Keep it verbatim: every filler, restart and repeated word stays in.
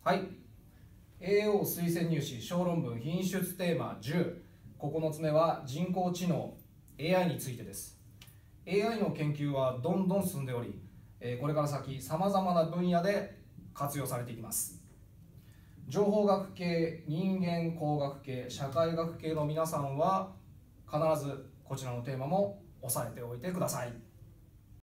はい、エーオー 推薦入試小論文品質テーマじゅう、ここのつめは人工知能 エーアイ についてです。 エーアイ の研究はどんどん進んでおり、これから先さまざまな分野で活用されていきます。情報学系、人間工学系、社会学系の皆さんは必ずこちらのテーマも押さえておいてください。